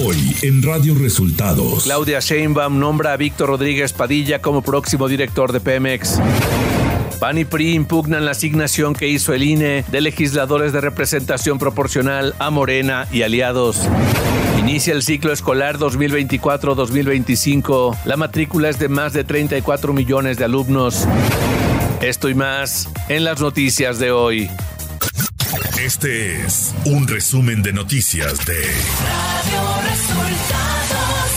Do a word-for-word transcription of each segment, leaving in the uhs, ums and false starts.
Hoy en Radio Resultados. Claudia Sheinbaum nombra a Víctor Rodríguez Padilla como próximo director de Pemex. P A N y P R I impugnan la asignación que hizo el I N E de legisladores de representación proporcional a Morena y aliados. Inicia el ciclo escolar dos mil veinticuatro dos mil veinticinco. La matrícula es de más de treinta y cuatro millones de alumnos. Esto y más en las noticias de hoy. Este es un resumen de noticias de Radio Resultados.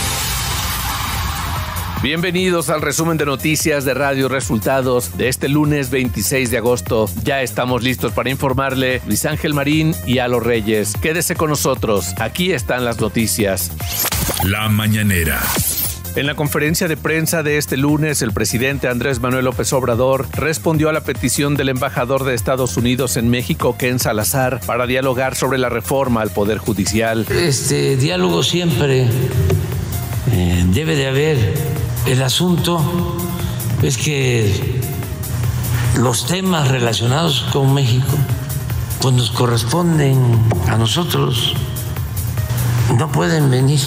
Bienvenidos al resumen de noticias de Radio Resultados de este lunes veintiséis de agosto. Ya estamos listos para informarle Luis Ángel Marín y Alo Reyes. Quédese con nosotros, aquí están las noticias. La mañanera. En la conferencia de prensa de este lunes, el presidente Andrés Manuel López Obrador respondió a la petición del embajador de Estados Unidos en México, Ken Salazar, para dialogar sobre la reforma al Poder Judicial. Este diálogo siempre eh, debe de haber. El asunto es que los temas relacionados con México pues nos corresponden a nosotros. No pueden venir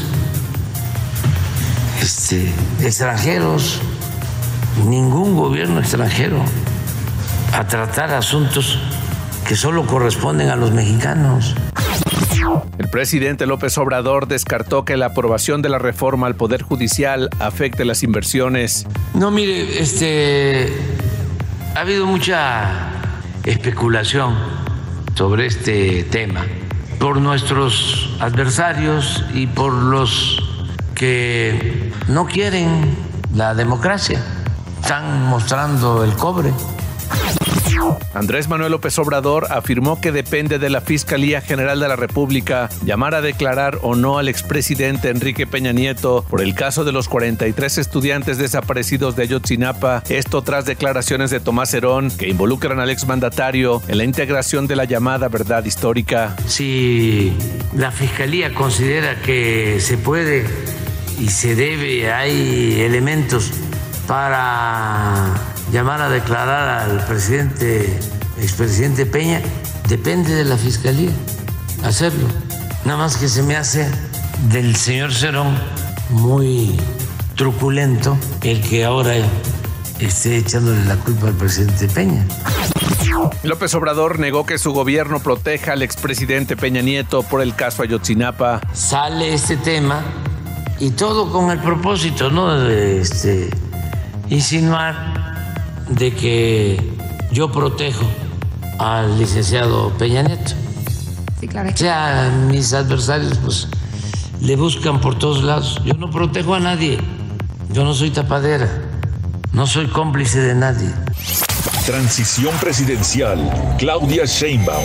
Este, extranjeros, ningún gobierno extranjero, a tratar asuntos que solo corresponden a los mexicanos. El presidente López Obrador descartó que la aprobación de la reforma al Poder Judicial afecte las inversiones. No, mire, este, ha habido mucha especulación sobre este tema por nuestros adversarios y por los que no quieren la democracia. Están mostrando el cobre. Andrés Manuel López Obrador afirmó que depende de la Fiscalía General de la República llamar a declarar o no al expresidente Enrique Peña Nieto por el caso de los cuarenta y tres estudiantes desaparecidos de Ayotzinapa, esto tras declaraciones de Tomás Herón que involucran al exmandatario en la integración de la llamada verdad histórica. Si la Fiscalía considera que se puede y se debe, hay elementos para llamar a declarar al presidente, expresidente Peña, depende de la Fiscalía hacerlo. Nada más que se me hace del señor Cerón muy truculento el que ahora esté echándole la culpa al presidente Peña. López Obrador negó que su gobierno proteja al expresidente Peña Nieto por el caso Ayotzinapa. Sale este tema y todo con el propósito, ¿no?, de este, insinuar de que yo protejo al licenciado Peña Nieto. Sí, claro. O sea, mis adversarios pues le buscan por todos lados. Yo no protejo a nadie. Yo no soy tapadera. No soy cómplice de nadie. Transición presidencial. Claudia Sheinbaum.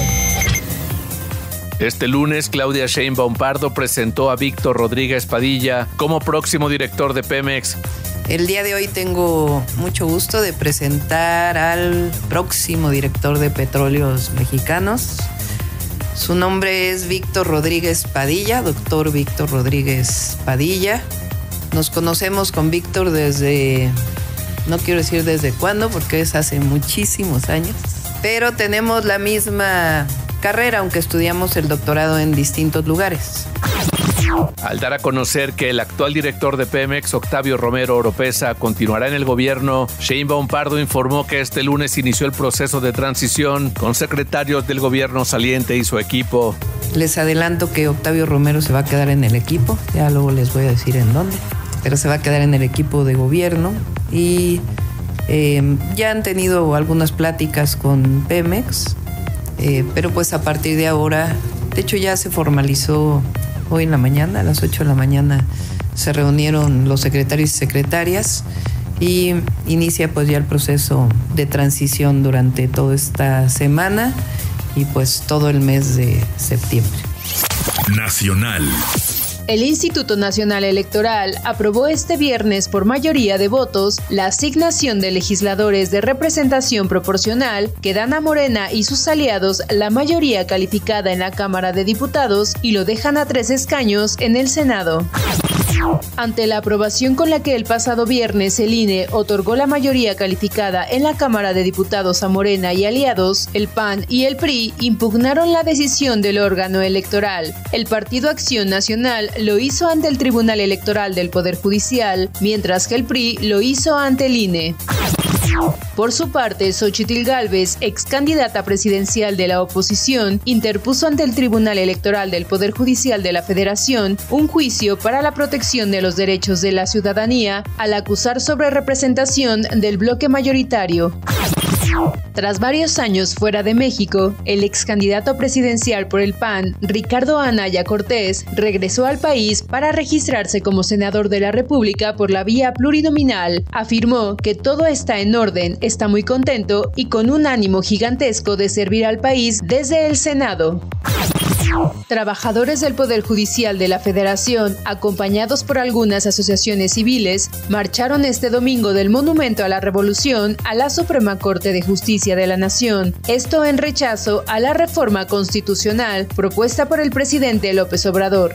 Este lunes, Claudia Sheinbaum Pardo presentó a Víctor Rodríguez Padilla como próximo director de Pemex. El día de hoy tengo mucho gusto de presentar al próximo director de Petróleos Mexicanos. Su nombre es Víctor Rodríguez Padilla, doctor Víctor Rodríguez Padilla. Nos conocemos con Víctor desde, no quiero decir desde cuándo, porque es hace muchísimos años, pero tenemos la misma carrera, aunque estudiamos el doctorado en distintos lugares. Al dar a conocer que el actual director de Pemex, Octavio Romero Oropeza, continuará en el gobierno, Sheinbaum Pardo informó que este lunes inició el proceso de transición con secretarios del gobierno saliente y su equipo. Les adelanto que Octavio Romero se va a quedar en el equipo, ya luego les voy a decir en dónde, pero se va a quedar en el equipo de gobierno y eh, ya han tenido algunas pláticas con Pemex, eh, pero pues a partir de ahora, de hecho ya se formalizó. Hoy en la mañana, a las ocho de la mañana, se reunieron los secretarios y secretarias y inicia pues ya el proceso de transición durante toda esta semana y pues todo el mes de septiembre. Nacional. El Instituto Nacional Electoral aprobó este viernes por mayoría de votos la asignación de legisladores de representación proporcional que dan a Morena y sus aliados la mayoría calificada en la Cámara de Diputados y lo dejan a tres escaños en el Senado. Ante la aprobación con la que el pasado viernes el I N E otorgó la mayoría calificada en la Cámara de Diputados a Morena y aliados, el P A N y el P R I impugnaron la decisión del órgano electoral. El Partido Acción Nacional lo hizo ante el Tribunal Electoral del Poder Judicial, mientras que el P R I lo hizo ante el I N E. Por su parte, Xóchitl Gálvez, ex candidata presidencial de la oposición, interpuso ante el Tribunal Electoral del Poder Judicial de la Federación un juicio para la protección de los derechos de la ciudadanía al acusar sobre representación del bloque mayoritario. Tras varios años fuera de México, el ex candidato presidencial por el P A N, Ricardo Anaya Cortés, regresó al país para registrarse como senador de la República por la vía plurinominal. Afirmó que todo está en orden, está muy contento y con un ánimo gigantesco de servir al país desde el Senado. Trabajadores del Poder Judicial de la Federación, acompañados por algunas asociaciones civiles, marcharon este domingo del Monumento a la Revolución a la Suprema Corte de Justicia de la Nación. Esto en rechazo a la reforma constitucional propuesta por el presidente López Obrador.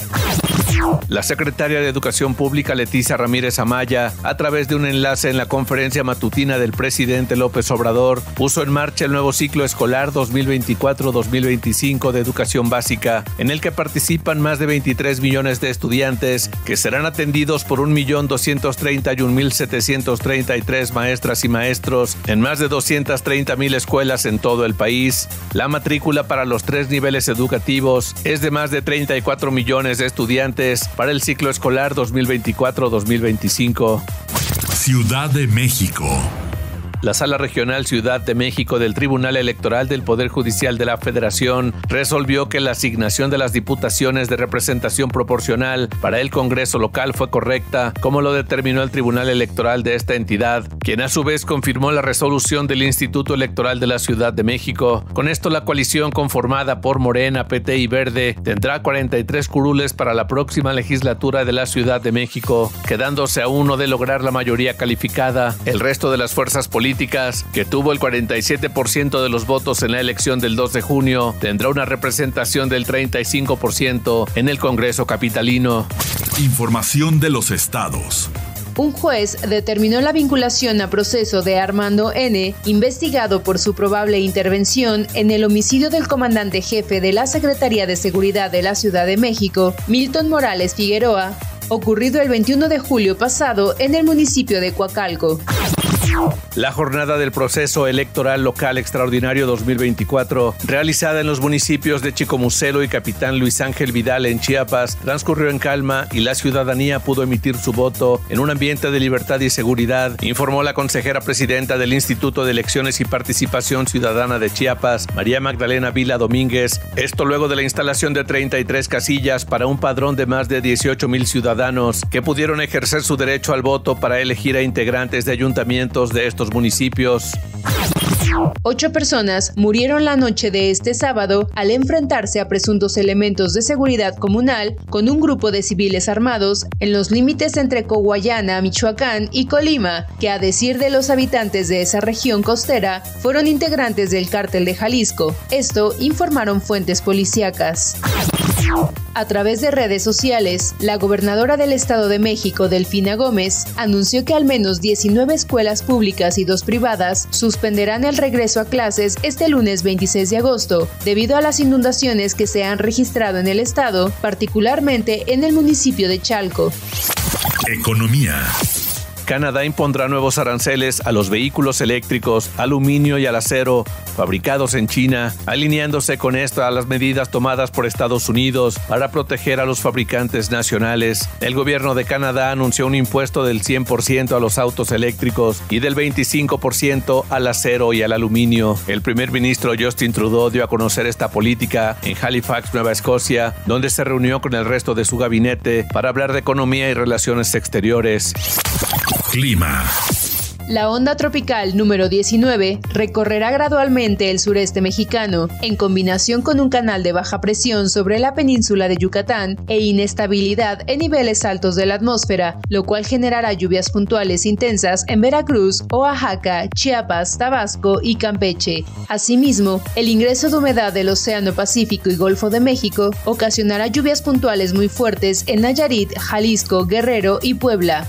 La secretaria de Educación Pública, Leticia Ramírez Amaya, a través de un enlace en la conferencia matutina del presidente López Obrador, puso en marcha el nuevo ciclo escolar dos mil veinticuatro dos mil veinticinco de educación básica, en el que participan más de veintitrés millones de estudiantes, que serán atendidos por un millón doscientos treinta y un mil setecientos treinta y tres maestras y maestros en más de doscientas treinta mil escuelas en todo el país. La matrícula para los tres niveles educativos es de más de treinta y cuatro millones de estudiantes para el ciclo escolar dos mil veinticuatro dos mil veinticinco. Ciudad de México. La Sala Regional Ciudad de México del Tribunal Electoral del Poder Judicial de la Federación resolvió que la asignación de las diputaciones de representación proporcional para el Congreso local fue correcta, como lo determinó el Tribunal Electoral de esta entidad, quien a su vez confirmó la resolución del Instituto Electoral de la Ciudad de México. Con esto, la coalición conformada por Morena, P T y Verde tendrá cuarenta y tres curules para la próxima legislatura de la Ciudad de México, quedándose a uno de lograr la mayoría calificada. El resto de las fuerzas políticas que tuvo el cuarenta y siete por ciento de los votos en la elección del dos de junio, tendrá una representación del treinta y cinco por ciento en el Congreso capitalino. Información de los estados. Un juez determinó la vinculación a proceso de Armando N., investigado por su probable intervención en el homicidio del comandante jefe de la Secretaría de Seguridad de la Ciudad de México, Milton Morales Figueroa, ocurrido el veintiuno de julio pasado en el municipio de Coacalco. La jornada del proceso electoral local extraordinario dos mil veinticuatro, realizada en los municipios de Chicomucelo y Capitán Luis Ángel Vidal en Chiapas, transcurrió en calma y la ciudadanía pudo emitir su voto en un ambiente de libertad y seguridad, informó la consejera presidenta del Instituto de Elecciones y Participación Ciudadana de Chiapas, María Magdalena Vila Domínguez. Esto luego de la instalación de treinta y tres casillas para un padrón de más de dieciocho mil ciudadanos que pudieron ejercer su derecho al voto para elegir a integrantes de ayuntamientos de estos municipios. Ocho personas murieron la noche de este sábado al enfrentarse a presuntos elementos de seguridad comunal con un grupo de civiles armados en los límites entre Coahuayana, Michoacán y Colima, que a decir de los habitantes de esa región costera, fueron integrantes del Cártel de Jalisco. Esto informaron fuentes policíacas. A través de redes sociales, la gobernadora del Estado de México, Delfina Gómez, anunció que al menos diecinueve escuelas públicas y dos privadas suspenderán el regreso a clases este lunes veintiséis de agosto, debido a las inundaciones que se han registrado en el estado, particularmente en el municipio de Chalco. Economía. Canadá impondrá nuevos aranceles a los vehículos eléctricos, aluminio y al acero fabricados en China, alineándose con esto a las medidas tomadas por Estados Unidos para proteger a los fabricantes nacionales. El gobierno de Canadá anunció un impuesto del cien por ciento a los autos eléctricos y del veinticinco por ciento al acero y al aluminio. El primer ministro Justin Trudeau dio a conocer esta política en Halifax, Nueva Escocia, donde se reunió con el resto de su gabinete para hablar de economía y relaciones exteriores. Clima. La onda tropical número diecinueve recorrerá gradualmente el sureste mexicano, en combinación con un canal de baja presión sobre la península de Yucatán e inestabilidad en niveles altos de la atmósfera, lo cual generará lluvias puntuales intensas en Veracruz, Oaxaca, Chiapas, Tabasco y Campeche. Asimismo, el ingreso de humedad del Océano Pacífico y Golfo de México ocasionará lluvias puntuales muy fuertes en Nayarit, Jalisco, Guerrero y Puebla.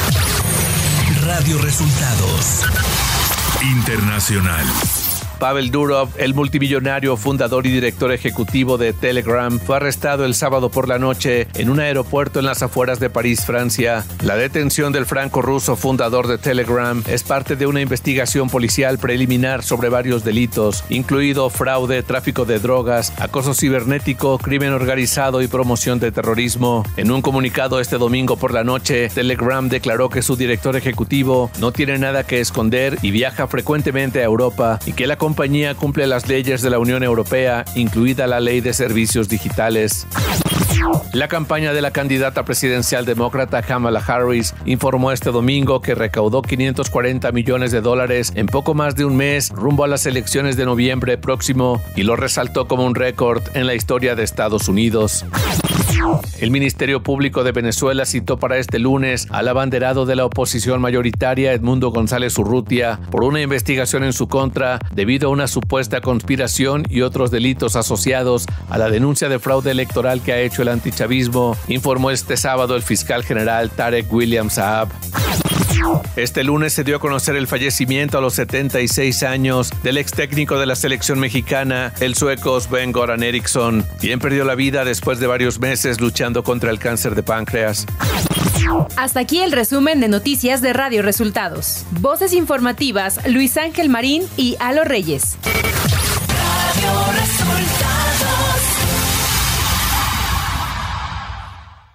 Radio Resultados Internacional. Pavel Durov, el multimillonario fundador y director ejecutivo de Telegram, fue arrestado el sábado por la noche en un aeropuerto en las afueras de París, Francia. La detención del franco-ruso fundador de Telegram es parte de una investigación policial preliminar sobre varios delitos, incluido fraude, tráfico de drogas, acoso cibernético, crimen organizado y promoción de terrorismo. En un comunicado este domingo por la noche, Telegram declaró que su director ejecutivo no tiene nada que esconder y viaja frecuentemente a Europa y que la La compañía cumple las leyes de la Unión Europea, incluida la Ley de Servicios Digitales. La campaña de la candidata presidencial demócrata Kamala Harris informó este domingo que recaudó quinientos cuarenta millones de dólares en poco más de un mes rumbo a las elecciones de noviembre próximo y lo resaltó como un récord en la historia de Estados Unidos. El Ministerio Público de Venezuela citó para este lunes al abanderado de la oposición mayoritaria Edmundo González Urrutia por una investigación en su contra debido a una supuesta conspiración y otros delitos asociados a la denuncia de fraude electoral que ha hecho el antichavismo, informó este sábado el fiscal general Tarek William Saab. Este lunes se dio a conocer el fallecimiento a los setenta y seis años del ex técnico de la selección mexicana, el sueco Sven-Göran Eriksson, quien perdió la vida después de varios meses luchando contra el cáncer de páncreas. Hasta aquí el resumen de noticias de Radio Resultados. Voces informativas, Luis Ángel Marín y Alo Reyes. Radio